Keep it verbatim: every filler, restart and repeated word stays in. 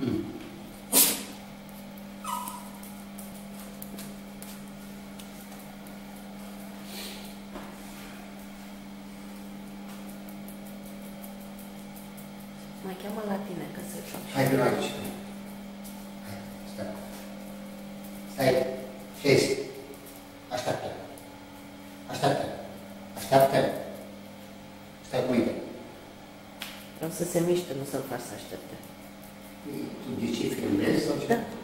Mm. Mă cheamă la tine, că să joc. Hai vino aici. Hai, stai. Stai. Șezi. Așteaptă. Așteaptă. Așteaptă. Stai cu mine. Vreau să se miște, nu să-l faci să aștepte. Tu de ce filmezi sau ce? Da.